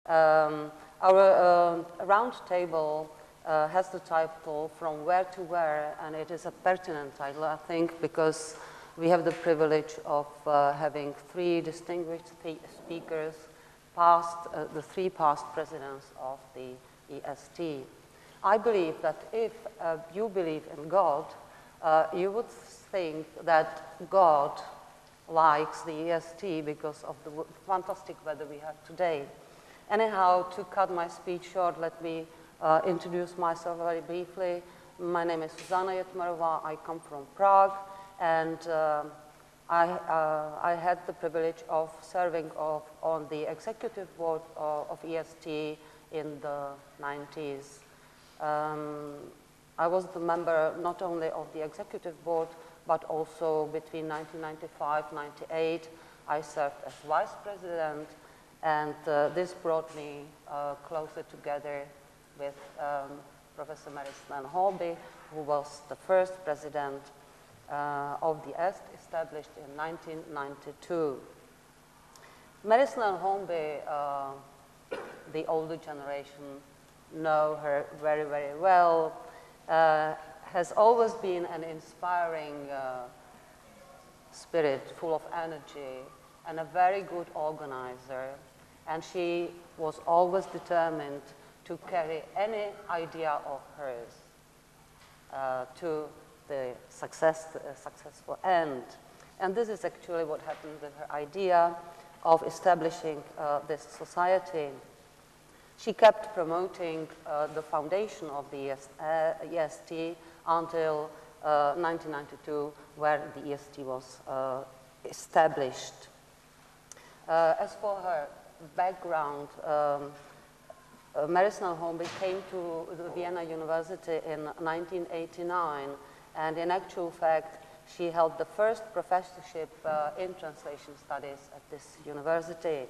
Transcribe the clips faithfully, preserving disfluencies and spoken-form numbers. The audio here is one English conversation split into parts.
Um, our uh, round table uh, has the title From Where to Where, and it is a pertinent title, I think, because we have the privilege of uh, having three distinguished speakers, past, uh, the three past presidents of the E S T. I believe that if uh, you believe in God, uh, you would think that God likes the E S T because of the fantastic weather we have today. Anyhow, to cut my speech short, let me uh, introduce myself very briefly. My name is Zuzana Jetmerová. I come from Prague, and uh, I, uh, I had the privilege of serving of, on the executive board of, of E S T in the nineties. Um, I was the member not only of the executive board, but also between nineteen ninety-five and ninety-eight, I served as vice president, and uh, this brought me uh, closer together with um, Professor Mary Snell Holby, who was the first president uh, of the E S T, established in nineteen ninety-two. Mary Snell Holby, uh, the older generation know her very, very well, uh, has always been an inspiring uh, spirit, full of energy, and a very good organizer. And she was always determined to carry any idea of hers uh, to the success, uh, successful end. And this is actually what happened with her idea of establishing uh, this society. She kept promoting uh, the foundation of the E S T until uh, nineteen ninety-two, where the E S T was uh, established. Uh, as for her background, um, uh, Mary Snell Holby came to the Vienna University in nineteen eighty-nine, and in actual fact, she held the first professorship uh, in translation studies at this university.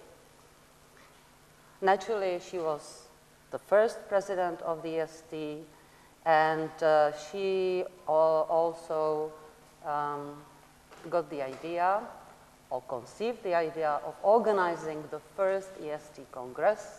Naturally, she was the first president of the E S T, and uh, she also um, got the idea, or conceived the idea, of organizing the first E S T Congress.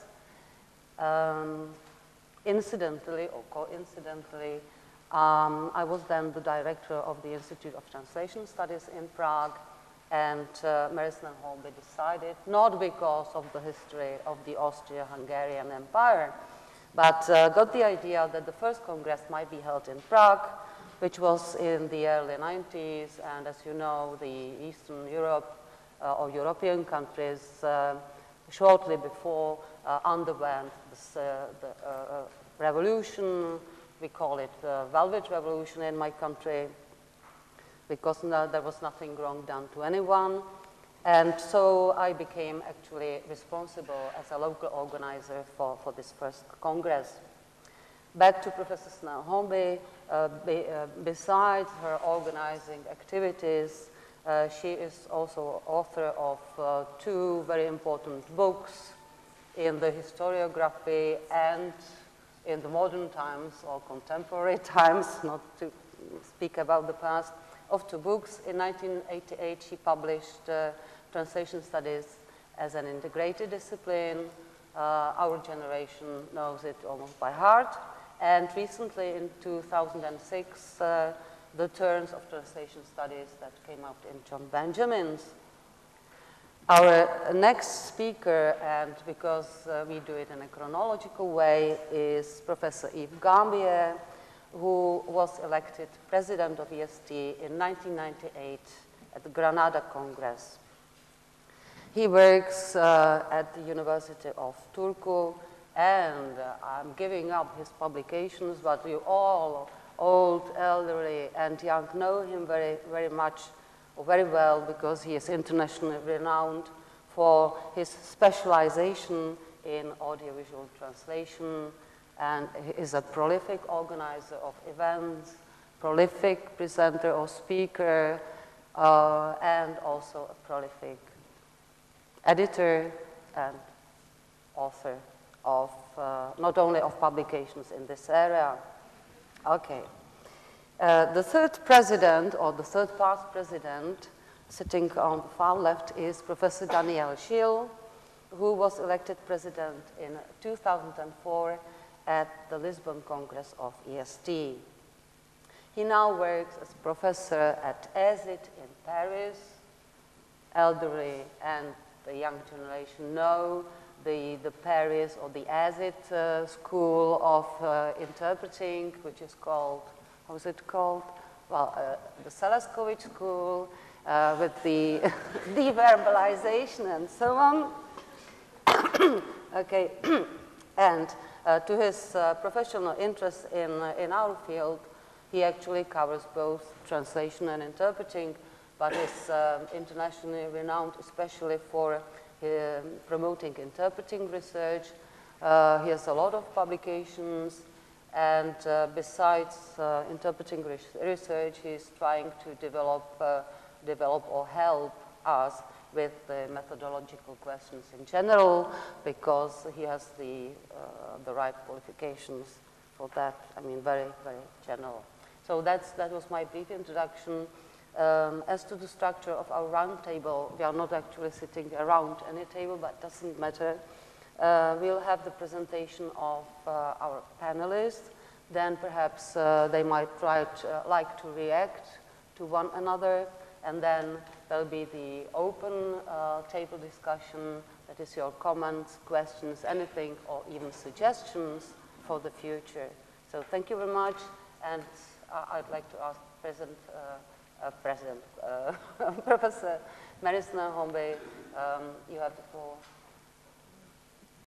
Um, incidentally, or coincidentally, um, I was then the director of the Institute of Translation Studies in Prague, and uh, Mary Snell Holby decided, not because of the history of the Austro-Hungarian Empire, but uh, got the idea that the first Congress might be held in Prague, which was in the early nineties, and as you know, the Eastern Europe uh, or European countries uh, shortly before uh, underwent this, uh, the uh, revolution. We call it the Velvet Revolution in my country, because no, there was nothing wrong done to anyone. And so I became actually responsible as a local organizer for, for this first Congress. Back to Professor Snell Holby, uh, be, uh, besides her organizing activities, uh, she is also author of uh, two very important books in the historiography and in the modern times or contemporary times, not to speak about the past, of two books. In nineteen eighty-eight, she published uh, Translation Studies as an integrated discipline. Uh, our generation knows it almost by heart. And recently, in two thousand six, uh, The Turns of Translation Studies that came out in John Benjamin's. Our next speaker, and because uh, we do it in a chronological way, is Professor Yves Gambier, who was elected president of E S T in nineteen ninety-eight at the Granada Congress. He works uh, at the University of Turku, and uh, I'm giving up his publications, but you all, old, elderly, and young, know him very, very much, or very well, because he is internationally renowned for his specialization in audiovisual translation, and he is a prolific organizer of events, prolific presenter or speaker, uh, and also a prolific editor and author of uh, not only of publications in this area. Okay. Uh, the third president, or the third past president, sitting on the far left, is Professor Daniel Schill, who was elected president in two thousand four at the Lisbon Congress of E S T. He now works as professor at E S I T in Paris. Elderly and the young generation know the, the Paris or the E S I T uh, school of uh, interpreting, which is called, how is it called? Well, uh, the Selaskovic school uh, with the deverbalization and so on. Okay, and uh, to his uh, professional interest in, uh, in our field, he actually covers both translation and interpreting, but is uh, internationally renowned, especially for uh, promoting interpreting research. Uh, he has a lot of publications, and uh, besides uh, interpreting research, he's trying to develop, uh, develop or help us with the methodological questions in general, because he has the, uh, the right qualifications for that. I mean, very, very general. So that's, that was my brief introduction. Um, as to the structure of our roundtable, we are not actually sitting around any table, but it doesn't matter. Uh, we'll have the presentation of uh, our panelists. Then perhaps uh, they might try to, uh, like to react to one another. And then there'll be the open uh, table discussion. That is your comments, questions, anything, or even suggestions for the future. So thank you very much. And uh, I'd like to ask President, uh, uh, President uh, Professor Marisna Hombe, um, you have the floor.